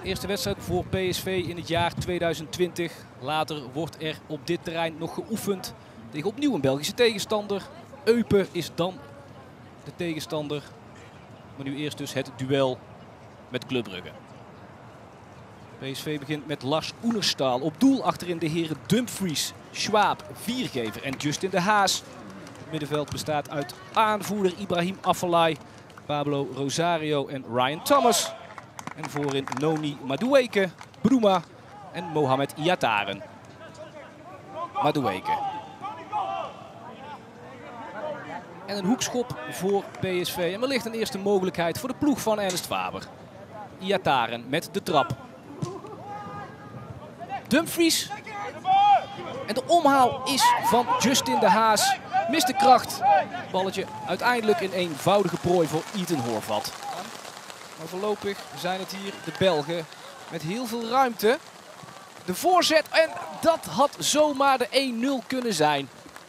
Eerste wedstrijd voor PSV in het jaar 2020. Later wordt er op dit terrein nog geoefend tegen opnieuw een Belgische tegenstander. Eupen is dan de tegenstander. Maar nu eerst dus het duel met Club Brugge. PSV begint met Lars Oenerstal op doel. Achterin de heren Dumfries, Schwab, Viergever en Justin de Haas. Het middenveld bestaat uit aanvoerder Ibrahim Afellay, Pablo Rosario en Ryan Thomas. En voorin Noni Madueke, Bruma en Mohamed Iataren. Madueke. En een hoekschop voor PSV. En wellicht een eerste mogelijkheid voor de ploeg van Ernst Faber. Iataren met de trap. Dumfries. En de omhaal is van Justin de Haas. Mist de kracht. Balletje uiteindelijk een eenvoudige prooi voor Ethan Horvat. Maar voorlopig zijn het hier de Belgen met heel veel ruimte. De voorzet en dat had zomaar de 1-0 kunnen zijn.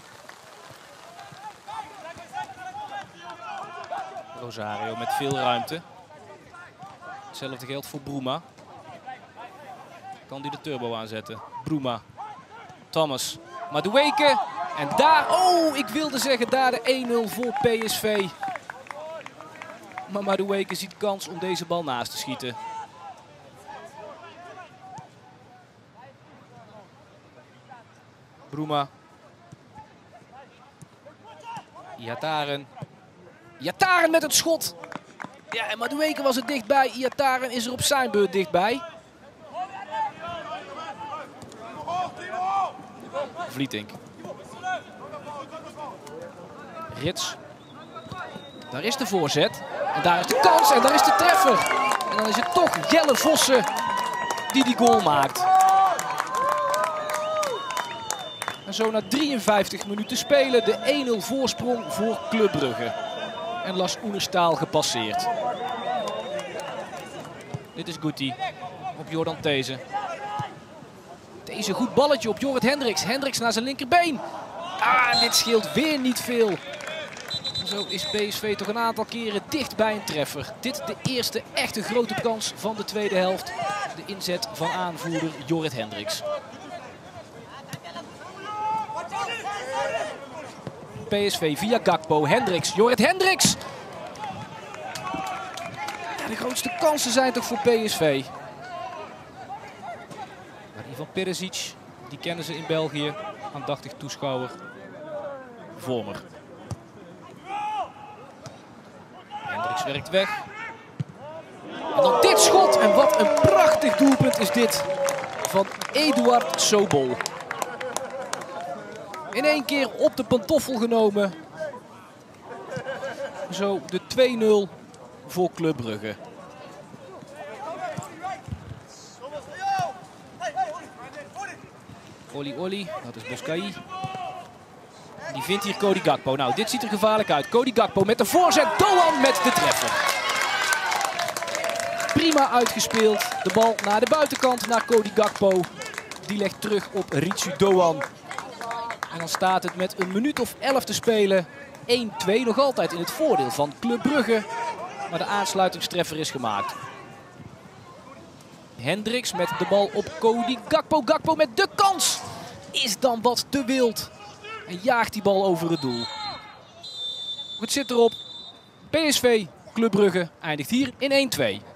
Rosario met veel ruimte. Hetzelfde geldt voor Bruma. Kan hij de turbo aanzetten? Bruma. Thomas. Madueke. En daar, oh, ik wilde zeggen daar de 1-0 voor PSV. Maar Madueke ziet kans om deze bal naast te schieten. Bruma. Iataren. Iataren met het schot. Ja, en Madueke was er dichtbij. Iataren is er op zijn beurt dichtbij. Vlietink. Rits. Daar is de voorzet. En daar is de kans en daar is de treffer. En dan is het toch Jelle Vossen die die goal maakt. En zo na 53 minuten spelen de 1-0 voorsprong voor Club Brugge. En Lars Oenerstal gepasseerd. Dit is Guti op Jordan These. Deze goed balletje op Jorrit Hendricks. Hendricks naar zijn linkerbeen. Ah, dit scheelt weer niet veel. Zo is PSV toch een aantal keren dicht bij een treffer. Dit de eerste echte grote kans van de tweede helft. De inzet van aanvoerder Jorrit Hendricks. PSV via Gakpo. Hendricks. Jorrit Hendricks. Ja, de grootste kansen zijn toch voor PSV. Maar die van Perisic, die kennen ze in België. Aandachtig toeschouwer. Vormer. Hendricks werkt weg. En dan dit schot. En wat een prachtig doelpunt is dit van Eduard Sobol. In één keer op de pantoffel genomen. Zo de 2-0 voor Club Brugge. Oli, dat is Boscaï. Die vindt hier Cody Gakpo. Nou, dit ziet er gevaarlijk uit. Cody Gakpo met de voorzet. Doan met de treffer. Prima uitgespeeld. De bal naar de buitenkant, naar Cody Gakpo. Die legt terug op Ritsu Doan. En dan staat het met een minuut of 11 te spelen. 1-2 nog altijd in het voordeel van Club Brugge. Maar de aansluitingstreffer is gemaakt. Hendricks met de bal op Cody Gakpo. Gakpo met de kans. Is dan wat te wild. En jaagt die bal over het doel. Het zit erop. PSV Club Brugge eindigt hier in 1-2.